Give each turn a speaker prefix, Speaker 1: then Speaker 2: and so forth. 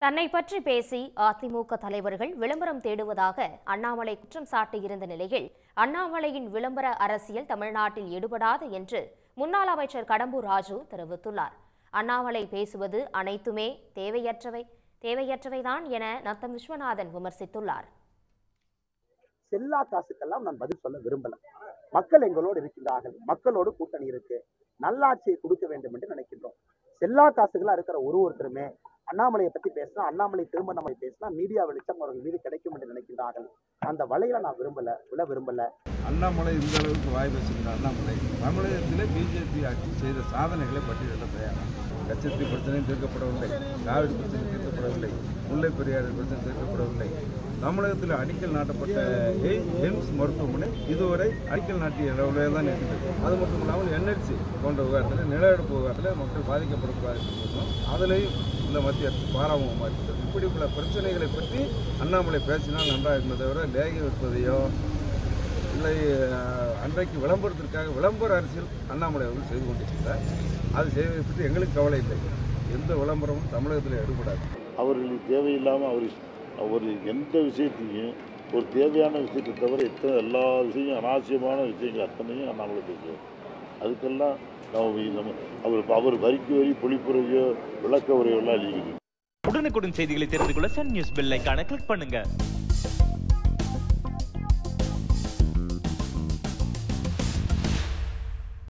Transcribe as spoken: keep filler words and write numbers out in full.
Speaker 1: தன்னை பற்றி பேசி அதிமுக தலைவர்கள் விளம்பரம் தேடுவதாக அண்ணாமலை குற்றம் சாட்டியிருந்த நிலையில் அண்ணாமலையின் விளம்பர அரசியல் தமிழ்நாட்டில் ஈடுபடாது என்று முன்னாள் அமைச்சர் கடம்பூர் ராஜு தெரிவித்துள்ளார். அண்ணாமலை பேசுவது அனைத்துமே தேவையற்றவை தேவையற்றவைதான் என நத்தம் விஸ்வநாதன் விமர்சித்துள்ளார்.
Speaker 2: செல்லா காசுக்கெல்லாம் நான் பதில் சொல்ல விரும்பல. மக்கள் எங்களோடு இருக்கின்றார்கள், மக்களோடு கூட்டணி இருக்கு, நல்லாட்சியை கொடுக்க வேண்டும் என்று நினைக்கின்றோம். செல்லா காசுகளா இருக்கிற ஒரு ஒருத்தருமே அண்ணாமலையை பத்தி பேசினா, அண்ணாமலை திரும்ப நம்மளை பேசினா மீடியா வெளிச்சம் அவர்கள் மீது கிடைக்கும் என்று நினைக்கின்றார்கள். அந்த வலையில நான் விரும்பல விட விரும்பல.
Speaker 3: அண்ணாமலை இந்த அளவுக்கு வாய் பேசுகின்ற அண்ணாமலை தமிழகத்திலே பிஜேபி ஆட்சி செய்த சாதனைகளை பட்டியலிட தயாராக. கச்சத்தீ பிரச்சனையும் தீர்க்கப்படவில்லை, காவிரி பிரச்சனை தீர்க்கப்படவில்லை, முல்லை பெரியாறு பிரச்சனை தீர்க்கப்படவில்லை. தமிழகத்தில் அடிக்கல் நாட்டப்பட்ட எய்ம்ஸ் மருத்துவமனை இதுவரை அடிக்கல் நாட்டிய அளவிலே தான் இருக்கிறது. அது மட்டும் இல்லாமல் என்எல்சி போன்ற விவகாரத்தில், நிலவெடுப்பு விவகாரத்தில் மக்கள் பாதிக்கப்படக்கூடாது சொன்னோம். அதிலையும் இந்த மத்திய அரசு பாராமுகமாக இருக்கிறது. இப்படி உள்ள பிரச்சனைகளை பற்றி அண்ணாமலை பேசினால் நன்றாக இருந்ததை விட லேகி வைப்பதையோ இல்லை அன்றைக்கு விளம்பரத்திற்காக விளம்பர அரசியல் அண்ணாமலை அவர்கள் செய்து கொண்டிருக்கிறார். அது செய்வதை பற்றி எங்களுக்கு கவலை இல்லை. எந்த விளம்பரமும் தமிழகத்தில் எடுபடாது.
Speaker 4: அவர்களுக்கு தேவையில்லாமல் அவர் அவர் எந்த விஷயத்தையும் ஒரு தேவையான விஷயத்தை தவிர எத்தனை எல்லா விஷயங்களும் அனாவசியமான விஷயங்கள் அத்தனையும் அண்ணாமலை பேசுவார். அதுக்கெல்லாம் நம்ம அவர் அவர் வரிக்கு வரி பொழிப்புரையோ விளக்க உரையெல்லாம் அழியுது.
Speaker 5: உடனுக்குடன் செய்திகளை தெரிந்து கொள்ள சன் நியூஸ் பெல் ஐகானை கிளிக் பண்ணுங்க.